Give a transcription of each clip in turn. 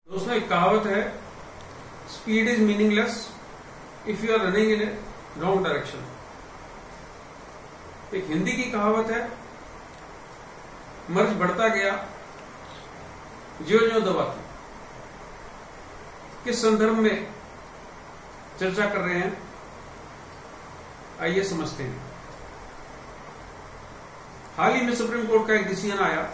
दोस्तों एक कहावत है, speed is meaningless if you are running in a wrong direction. एक हिंदी की कहावत है, मर्ज बढ़ता गया ज्यों ज्यों दबाती। किस संदर्भ में चर्चा कर रहे हैं, आइए समझते हैं। हाल ही में सुप्रीम कोर्ट का एक डिसीजन आया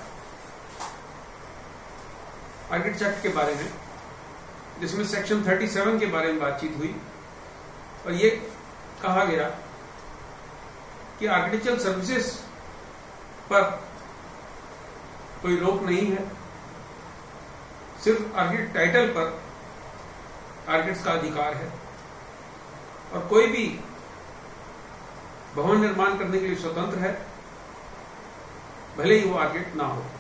आर्किटेक्चर एक्ट के बारे में, जिसमें सेक्शन 37 के बारे में बातचीत हुई और ये कहा गया कि आर्किटेक्चरल सर्विसेज पर कोई रोक नहीं है, सिर्फ आर्किटेक्ट टाइटल पर आर्किटेक्ट्स का अधिकार है और कोई भी भवन निर्माण करने के लिए स्वतंत्र है, भले ही वो आर्किटेक्ट ना हो।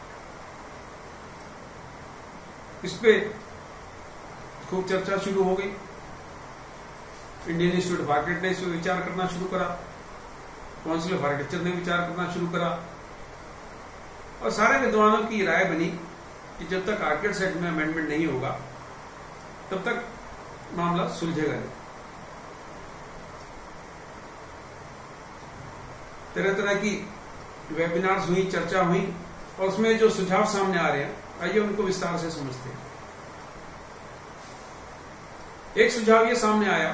इस पे खूब चर्चा शुरू हो गई। इंडियन इंस्टीट्यूट ऑफ आर्किटेक्ट ने इस पर विचार करना शुरू करा, काउंसिल ऑफ आर्किटेक्चर ने विचार करना शुरू करा और सारे विद्वानों की राय बनी कि जब तक आर्किटेक्ट्स एक्ट में अमेंडमेंट नहीं होगा तब तक मामला सुलझेगा नहीं। तरह तरह की वेबिनार्स हुई, चर्चा हुई और उसमें जो सुझाव सामने आ रहे हैं, आइए उनको विस्तार से समझते हैं। एक सुझाव यह सामने आया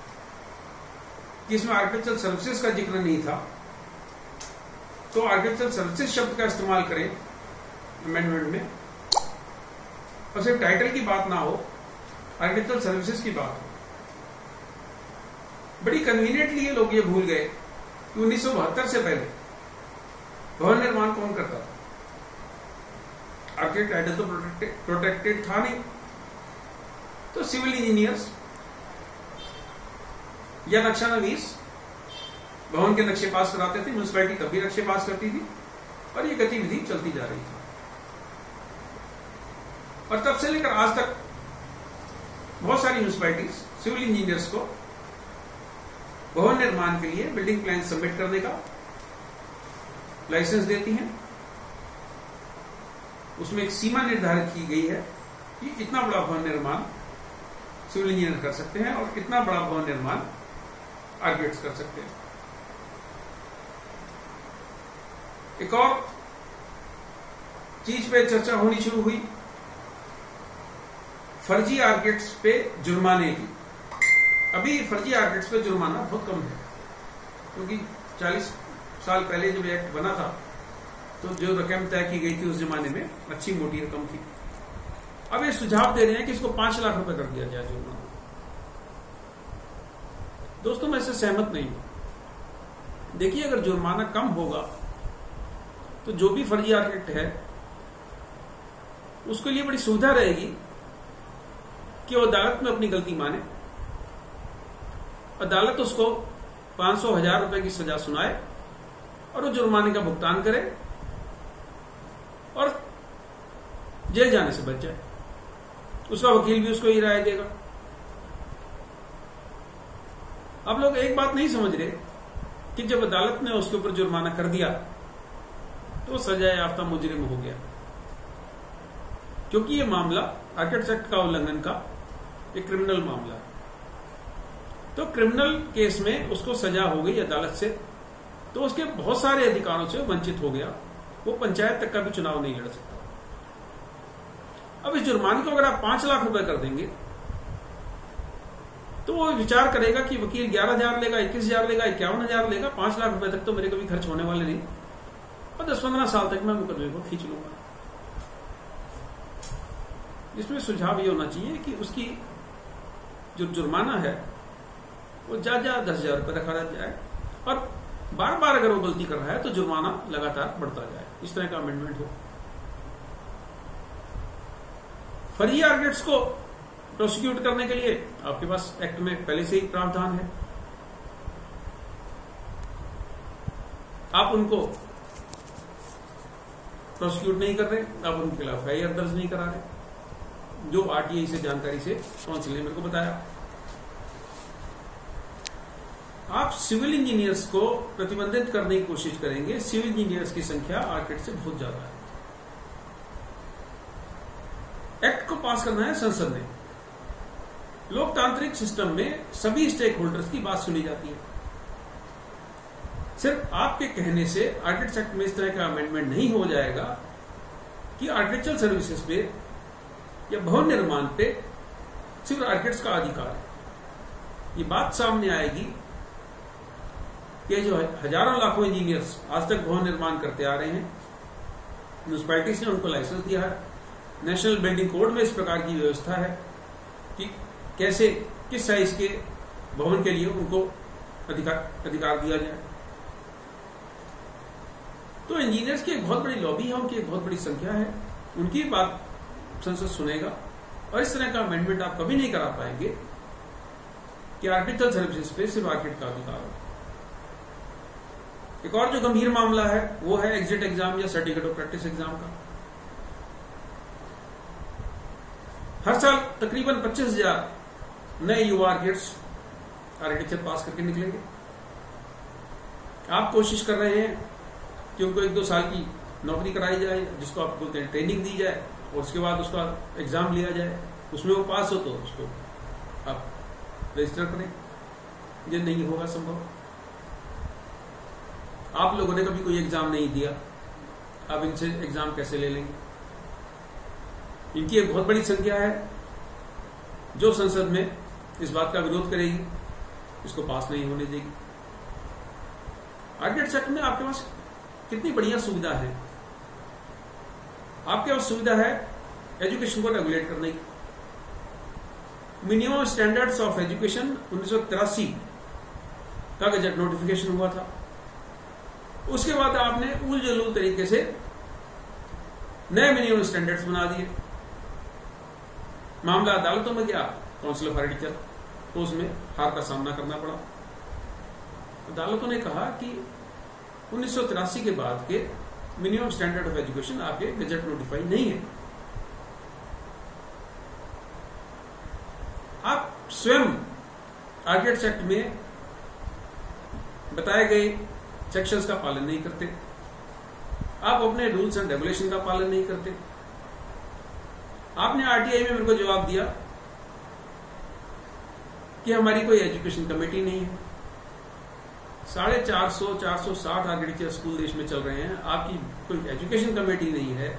कि इसमें आर्किटेक्चरल सर्विसेज का जिक्र नहीं था, तो आर्किटेक्चरल सर्विसेज शब्द का इस्तेमाल करें अमेंडमेंट में और सिर्फ टाइटल की बात ना हो, आर्किटेक्चरल सर्विसेज की बात हो। बड़ी कन्वीनियंटली ये लोग ये भूल गए कि 1972 से पहले भवन निर्माण कौन करता था। आर्किटेक्ट टाइटल तो प्रोटेक्टेड था नहीं, तो सिविल इंजीनियर्स या नक्शानवीस भवन के नक्शे पास कराते थे। म्युनिसिपैलिटी तब भी नक्शे पास करती थी और ये गतिविधि चलती जा रही थी और तब से लेकर आज तक बहुत सारी म्युनिसिपैलिटीज सिविल इंजीनियर्स को भवन निर्माण के लिए बिल्डिंग प्लान सबमिट करने का लाइसेंस देती हैं। उसमें एक सीमा निर्धारित की गई है कि इतना बड़ा भवन निर्माण सिविल इंजीनियर कर सकते हैं और इतना बड़ा भवन निर्माण आर्किटेक्ट्स कर सकते हैं। एक और चीज पे चर्चा होनी शुरू हुई, फर्जी आर्किटेक्ट्स पे जुर्माने की। अभी फर्जी आर्किटेक्ट्स पे जुर्माना बहुत कम है, क्योंकि 40 साल पहले जब एक्ट बना था तो जो रकम तय की गई थी उस जमाने में अच्छी मोटी रकम थी। अब ये सुझाव दे रहे हैं कि इसको 5 लाख रुपए कर दिया जाए जुर्माना। दोस्तों मैं इससे सहमत नहीं हूं। देखिए, अगर जुर्माना कम होगा तो जो भी फर्जी आर्किटेक्ट है उसके लिए बड़ी सुविधा रहेगी कि वो अदालत में अपनी गलती माने, अदालत उसको 500,000 रुपए की सजा सुनाए और वो जुर्माने का भुगतान करे और जेल जाने से बच जाए। उसका वकील भी उसको ये राय देगा। अब लोग एक बात नहीं समझ रहे कि जब अदालत ने उसके ऊपर जुर्माना कर दिया तो सजा याफ्ता मुजरिम हो गया, क्योंकि यह मामला आर्किटेक्ट एक्ट का उल्लंघन का एक क्रिमिनल मामला है। तो क्रिमिनल केस में उसको सजा हो गई अदालत से, तो उसके बहुत सारे अधिकारों से वंचित हो गया। वो पंचायत तक का भी चुनाव नहीं लड़ सकता। अब इस जुर्माने को अगर आप 5 लाख रुपए कर देंगे तो वो विचार करेगा कि वकील 11,000 लेगा, 21,000 लेगा, 51,000 लेगा, 5 लाख रुपए तक तो मेरे कभी खर्च होने वाले नहीं और 10-15 साल तक मैं मुकदमे को खींच लूंगा। इसमें सुझाव ये होना चाहिए कि उसकी जो जुर्माना है वो ज्यादा 10,000 रुपए रखा जाए और बार बार अगर वो गलती कर रहा है तो जुर्माना लगातार बढ़ता जाए। इस तरह का अमेंडमेंट हो। फर्जी आर्किटेक्ट्स को प्रोसिक्यूट करने के लिए आपके पास एक्ट में पहले से ही प्रावधान है। आप उनको प्रोसिक्यूट नहीं कर रहे, आप उनके खिलाफ एफआईआर दर्ज नहीं करा रहे, जो आरटीआई से जानकारी से काउंसिल ने मेरे को बताया। आप सिविल इंजीनियर्स को प्रतिबंधित करने की कोशिश करेंगे। सिविल इंजीनियर्स की संख्या आर्किटेक्ट से बहुत ज्यादा है। एक्ट को पास करना है संसद ने। लोकतांत्रिक सिस्टम में सभी स्टेक होल्डर्स की बात सुनी जाती है। सिर्फ आपके कहने से आर्किटेक्चर एक्ट में इस तरह का अमेंडमेंट नहीं हो जाएगा कि आर्किटेक्चरल सर्विसेज पे या भवन निर्माण पे सिर्फ आर्किटेक्ट्स का अधिकार है। ये बात सामने आएगी कि जो हजारों लाखों इंजीनियर्स आज तक भवन निर्माण करते आ रहे हैं, म्यूनिसिपैलिटीज ने उनको लाइसेंस दिया है, नेशनल बिल्डिंग कोड में इस प्रकार की व्यवस्था है कि कैसे किस साइज के भवन के लिए उनको अधिकार दिया जाए। तो इंजीनियर्स की एक बहुत बड़ी लॉबी है, उनकी एक बहुत बड़ी संख्या है, उनकी बात संसद सुनेगा और इस तरह का अमेंडमेंट आप कभी नहीं करा पाएंगे कि आर्किटेक्चरल सर्विसेज पे सिर्फ आर्किटेक्ट का अधिकार हो। एक और जो गंभीर मामला है वो है एग्जिट एग्जाम या सर्टिफिकेट ऑफ प्रैक्टिस एग्जाम का। हर साल तकरीबन 25,000 नए युवा आर्किटेक्ट्स आर्किटेक्चर पास करके निकलेंगे। आप कोशिश कर रहे हैं कि उनको 1-2 साल की नौकरी कराई जाए, जिसको आप बोलते हैं ट्रेनिंग दी जाए, और उसके बाद उसका एग्जाम लिया जाए, उसमें वो पास हो तो उसको आप रजिस्टर करें। ये नहीं होगा संभव। आप लोगों ने कभी कोई एग्जाम नहीं दिया, आप इनसे एग्जाम कैसे ले लेंगे? इनकी एक बहुत बड़ी संख्या है जो संसद में इस बात का विरोध करेगी, इसको पास नहीं होने देगी। आर्किटेक्चर एक्ट में आपके पास कितनी बढ़िया सुविधा है। आपके पास सुविधा है एजुकेशन को रेगुलेट करने की। मिनिमम स्टैंडर्ड्स ऑफ एजुकेशन 1983 का गजट नोटिफिकेशन हुआ था। उसके बाद आपने उल जलूल तरीके से नए मिनिमम स्टैंडर्ड्स बना दिए। मामला अदालतों में गया, काउंसिल ऑफ आर्किटेक्चर को उसमें हार का सामना करना पड़ा। अदालतों ने कहा कि 1983 के बाद के मिनिमम स्टैंडर्ड ऑफ एजुकेशन आपके गजट नोटिफाई नहीं है। आप स्वयं आर्किटेक्चर एक्ट में बताए गए सेक्शंस का पालन नहीं करते, आप अपने रूल्स एंड रेगुलेशन का पालन नहीं करते। आपने आरटीआई में मेरे को जवाब दिया कि हमारी कोई एजुकेशन कमेटी नहीं है। 450-460 आर्किटेक्चर स्कूल देश में चल रहे हैं, आपकी कोई एजुकेशन कमेटी नहीं है,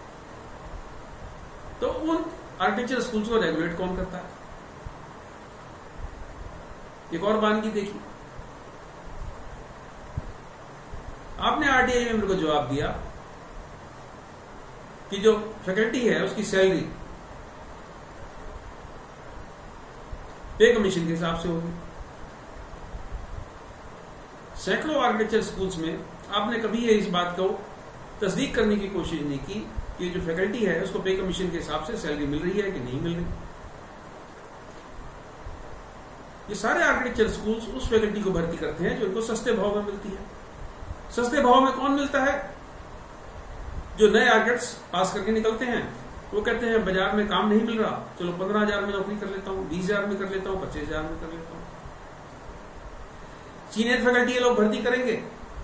तो उन आर्किटेक्चर स्कूल्स को रेगुलेट कौन करता है? एक और बानगी देखिए, आपने आरटीआई में मेरे को जवाब दिया कि जो फैकल्टी है उसकी सैलरी पे कमीशन के हिसाब से होगी। सैकड़ों आर्किटेक्चर स्कूल्स में आपने कभी ये इस बात को तस्दीक करने की कोशिश नहीं की कि जो फैकल्टी है उसको पे कमीशन के हिसाब से सैलरी मिल रही है कि नहीं मिल रही। ये सारे आर्किटेक्चर स्कूल्स उस फैकल्टी को भर्ती करते हैं जो उनको सस्ते भाव में मिलती है। सस्ते भाव में कौन मिलता है? जो नए आर्किटेक्ट्स पास करके निकलते हैं, वो कहते हैं बाजार में काम नहीं मिल रहा, चलो 15,000 में नौकरी कर लेता हूं, 20,000 में कर लेता हूं, 25,000 में कर लेता हूं। सीनियर फैकल्टी ये लोग भर्ती करेंगे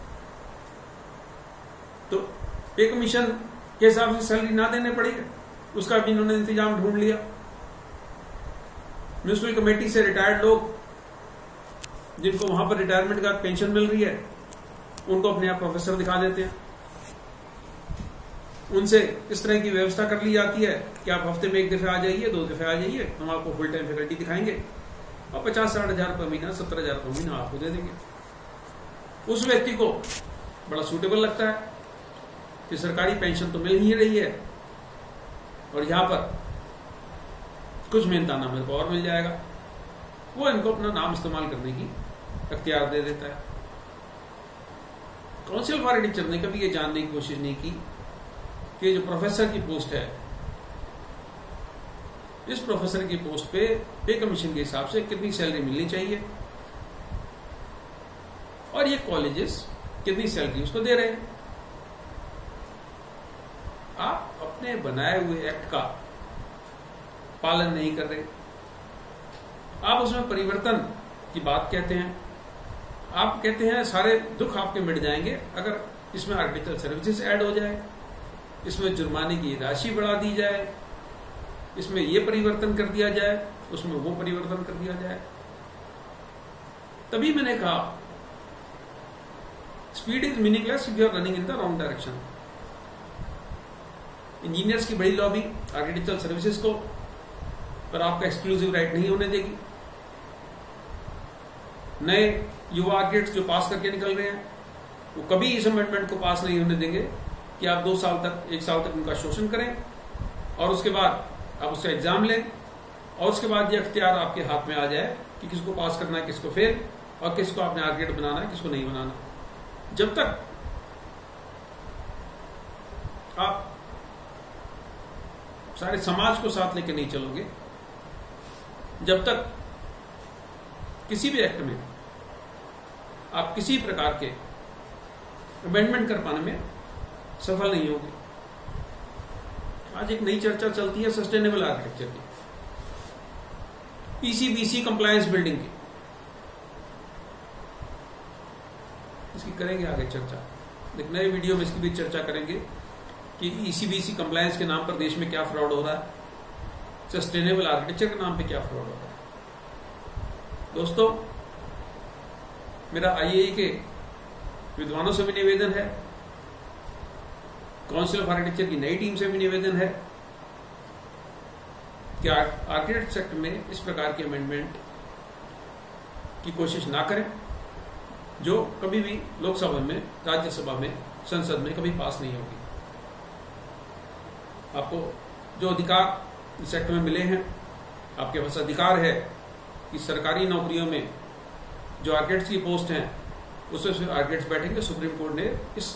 तो पे कमीशन के हिसाब से सैलरी ना देने पड़ेगी, उसका भी इन्होंने इंतजाम ढूंढ लिया। म्यूनिसिपल कमेटी से रिटायर्ड लोग जिनको वहां पर रिटायरमेंट का पेंशन मिल रही है, उनको अपने आप प्रोफेसर दिखा देते हैं। उनसे इस तरह की व्यवस्था कर ली जाती है कि आप हफ्ते में 1 दफे आ जाइए, 2 दफे आ जाइए, हम आपको फुल टाइम फैकल्टी दिखाएंगे और 50-60 हजार पर महीना, 70 हजार पर महीना आपको दे देंगे। उस व्यक्ति को बड़ा सूटेबल लगता है कि सरकारी पेंशन तो मिल ही रही है और यहां पर कुछ मेहनताना मेरे को और मिल जाएगा, वो इनको अपना नाम इस्तेमाल करने की अख्तियार दे देता है। काउंसिल ऑफ आर्किटेक्चर ने कभी ये जानने की कोशिश नहीं की कि जो प्रोफेसर की पोस्ट है, इस प्रोफेसर की पोस्ट पे कमीशन के हिसाब से कितनी सैलरी मिलनी चाहिए और ये कॉलेजेस कितनी सैलरी उसको दे रहे हैं। आप अपने बनाए हुए एक्ट का पालन नहीं कर रहे, आप उसमें परिवर्तन की बात कहते हैं। आप कहते हैं सारे दुख आपके मिट जाएंगे अगर इसमें आर्किटेक्चरल सर्विसेज ऐड हो जाए, इसमें जुर्माने की राशि बढ़ा दी जाए, इसमें ये परिवर्तन कर दिया जाए, उसमें वो परिवर्तन कर दिया जाए। तभी मैंने कहा speed is meaningless if you are running in the wrong direction. Engineers की बड़ी लॉबी आर्किटेक्चरल सर्विसेज को पर आपका एक्सक्लूसिव राइट नहीं होने देगी। नए युवा आर्किटेक्ट्स जो पास करके निकल रहे हैं वो कभी इस अमेंडमेंट को पास नहीं होने देंगे कि आप 2 साल तक 1 साल तक उनका शोषण करें और उसके बाद आप उसका एग्जाम लें और उसके बाद ये अख्तियार आपके हाथ में आ जाए कि किसको पास करना है, किसको फेल, और किसको आपने आर्किटेक्ट बनाना है, किसको नहीं बनाना। जब तक आप सारे समाज को साथ लेके नहीं चलोगे, जब तक किसी भी एक्ट में आप किसी प्रकार के अमेंडमेंट कर पाने में सफल नहीं होगे। आज एक नई चर्चा चलती है सस्टेनेबल आर्किटेक्चर की, ईसीबीसी कंप्लायंस बिल्डिंग की। इसकी करेंगे आगे चर्चा, एक नए वीडियो में इसकी भी चर्चा करेंगे कि ईसीबीसी कंप्लायंस के नाम पर देश में क्या फ्रॉड हो रहा है, सस्टेनेबल आर्किटेक्चर के नाम पे क्या फ्रॉड हो रहा है। दोस्तों, मेरा आईएई के विद्वानों से भी निवेदन है, काउंसिल ऑफ आर्किटेक्चर की नई टीम से भी निवेदन है कि आर्किटेक्ट सेक्टर में इस प्रकार के अमेंडमेंट की कोशिश ना करें जो कभी भी लोकसभा में, राज्यसभा में, संसद में कभी पास नहीं होगी। आपको जो अधिकार इस सेक्टर में मिले हैं, आपके पास अधिकार है कि सरकारी नौकरियों में जो आर्किटेक्ट्स की पोस्ट हैं उसमें सिर्फ आर्किटेक्ट्स बैठेंगे। सुप्रीम कोर्ट ने इस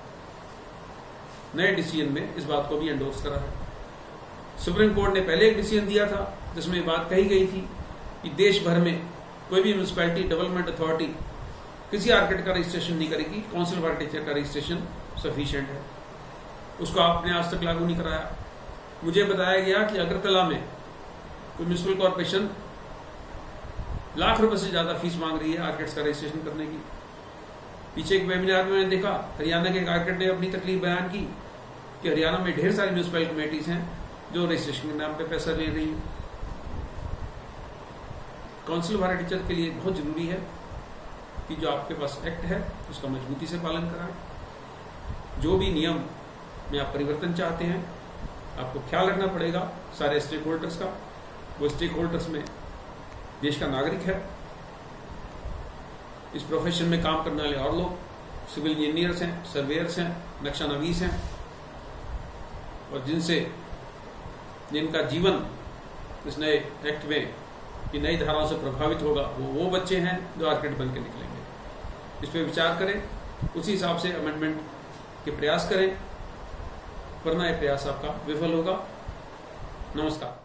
नए डिसीजन में इस बात को भी एंडोर्स करा है। सुप्रीम कोर्ट ने पहले एक डिसीजन दिया था जिसमें ये बात कही गई थी कि देश भर में कोई भी म्यूनिसिपैलिटी डेवलपमेंट अथॉरिटी किसी आर्किटेक्ट का रजिस्ट्रेशन नहीं करेगी, काउंसिल ऑफ आर्किटेक्चर का रजिस्ट्रेशन सफिशिएंट है। उसको आपने आज तक लागू नहीं कराया। मुझे बताया गया कि अगरतला में कोई म्यूनिसिपल कॉर्पोरेशन लाख रुपए से ज्यादा फीस मांग रही है आर्किटेक्ट्स का रजिस्ट्रेशन करने की। पीछे एक वेबिनार में मैंने देखा, हरियाणा के एक आर्किटेक्ट ने अपनी तकलीफ बयान की कि हरियाणा में ढेर सारी म्यूनिसिपल कमेटीज हैं जो रजिस्ट्रेशन के नाम पे पैसा ले रही है। काउंसिल ऑफ आर्किटेक्चर के लिए बहुत जरूरी है कि जो आपके पास एक्ट है उसका मजबूती से पालन कराएं। जो भी नियम में आप परिवर्तन चाहते हैं, आपको ख्याल रखना पड़ेगा सारे स्टेक होल्डर्स का। वो स्टेक होल्डर्स में देश का नागरिक है, इस प्रोफेशन में काम करने वाले और लोग सिविल इंजीनियर्स हैं, सर्वेयर्स हैं, नक्शा नवीस हैं, और जिनका जीवन इस नए एक्ट में की नई धाराओं से प्रभावित होगा वो बच्चे हैं जो आर्किटेक्ट बन के निकलेंगे। इस पर विचार करें, उसी हिसाब से अमेंडमेंट के प्रयास करें, वरना यह प्रयास आपका विफल होगा। नमस्कार।